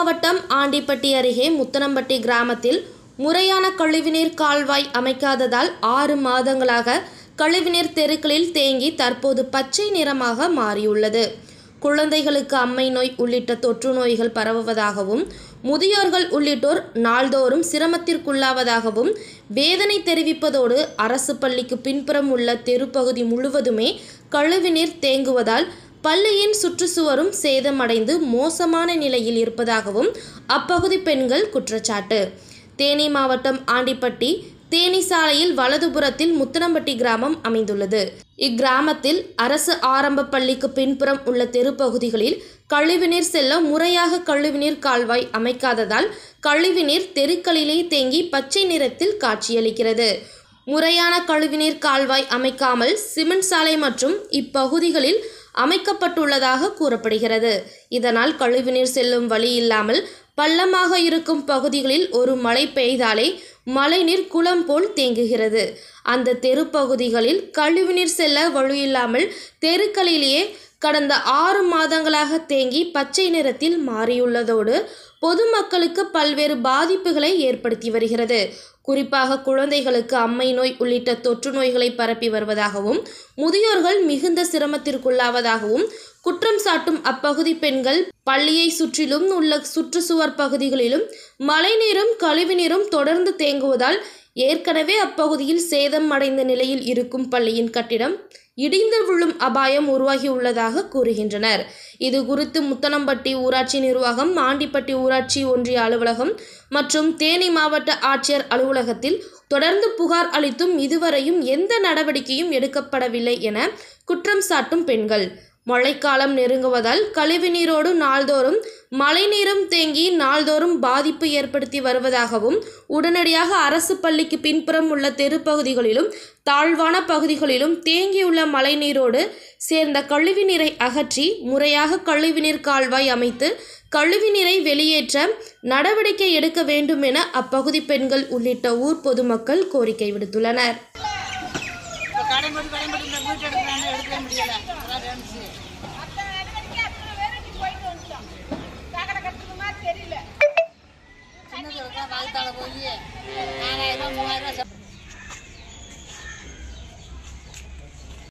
மாவட்டம் ஆண்டிப்பட்டி அருகே முத்தனம்பட்டி கிராமத்தில் முறையான கழிவுநீர் கால்வாய் அமைக்காததால் 6 மாதங்களாக கழிவுநீர் தெருக்களில் தேங்கி தற்போது பச்சை நிறமாக மாறியுள்ளது. குழந்தைகளுக்கு அம்மை நோய் உள்ளிட்ட தொற்று நோய்கள் பரவுவதாகவும் முதியோர்கள் உள்ளிட்டோர் நாள்தோறும் சிரமத்திற்குள்ளாவதாகவும் வேதனை தெரிவிப்பதோடு அரசு பள்ளிக்கு பின்புறம் உள்ள தெருப்பகுதி முழுவதுமே கழிவுநீர் தேங்குவதால் பள்ளியின் சுற்றுச்சுவரும் சேதமடைந்து மோசமான நிலையில் இருப்பதாகவும் அப்பகுதி பெண்கள் குற்றச்சாட்டு. தேனி மாவட்டம் ஆண்டிப்பட்டி தேனி சாலையில் வலதுபுறத்தில் முத்தனம்பட்டி கிராமம் அமைந்துள்ளது. இக்கிராமத்தில் அரசு ஆரம்ப பள்ளிக்கு பின்புறம் உள்ள தெருப்பகுதிகளில் கழிவுநீர் செல்ல முறையாக கழிவுநீர் கால்வாய் அமைக்காததால் கழிவுநீர் தெருக்களிலே தேங்கி பச்சை நிறத்தில் காட்சியளிக்கிறது. முறையான கழிவுநீர் கால்வாய் அமைக்காமல் சிமெண்ட் சாலை மற்றும் இப்பகுதிகளில் அமைக்கப்பட்டுள்ளதாக கூறப்படுகிறது. இதனால் கழிவுநீர் செல்லும் வழி இல்லாமல் பள்ளமாக இருக்கும் பகுதிகளில் ஒரு மழை பெய்தாலே மழைநீர் குளம் போல் தேங்குகிறது. அந்த தெருப்பகுதிகளில் கழிவுநீர் செல்ல வழியில்லாமல் தெருக்களிலேயே கடந்த 6 மாதங்களாக தேங்கி பச்சை நிறத்தில் மாறியுள்ளதோடு பொதுமக்களுக்கு பல்வேறு பாதிப்புகளை ஏற்படுத்தி வருகிறது. குறிப்பாக குழந்தைகளுக்கு அம்மை நோய் உள்ளிட்ட தொற்று நோய்களை பரப்பி வருவதாகவும் முதியோர்கள் மிகுந்த சிரமத்திற்குள்ளாவதாகவும் குற்றம் சாட்டும் அப்பகுதி பெண்கள் பள்ளியை சுற்றிலும் உள்ள சுற்றுச்சுவர் பகுதிகளிலும் மழைநீரும் கழிவுநீரும் தொடர்ந்து தேங்குவதால் ஏற்கனவே அப்பகுதியில் சேதம் அடைந்த நிலையில் இருக்கும் பள்ளியின் கட்டிடம் இடிந்து விழும் அபாயம் உருவாகியுள்ளதாக கூறுகின்றனர். இது குறித்து முத்தனம்பட்டி ஊராட்சி நிர்வாகம், ஆண்டிப்பட்டி ஊராட்சி ஒன்றிய அலுவலகம் மற்றும் தேனி மாவட்ட ஆட்சியர் அலுவலகத்தில் தொடர்ந்து புகார் அளித்தும் இதுவரையும் எந்த நடவடிக்கையும் எடுக்கப்படவில்லை என குற்றம் சாட்டும் பெண்கள். மழைக்காலம் நெருங்குவதால் கழிவுநீரோடு நாள்தோறும் மழைநீரும் தேங்கி நாள்தோறும் பாதிப்பு ஏற்படுத்தி வருவதாகவும் உடனடியாக அரசு பள்ளிக்கு பின்புறம் உள்ள தெருப்பகுதிகளிலும் தாழ்வான பகுதிகளிலும் தேங்கியுள்ள மழைநீரோடு சேர்ந்த கழிவுநீரை அகற்றி முறையாக கழிவுநீர் கால்வாய் அமைத்து கழிவுநீரை வெளியேற்ற நடவடிக்கை எடுக்க வேண்டும் என அப்பகுதி பெண்கள் உள்ளிட்ட ஊர் பொதுமக்கள் கோரிக்கை விடுத்துள்ளனர்.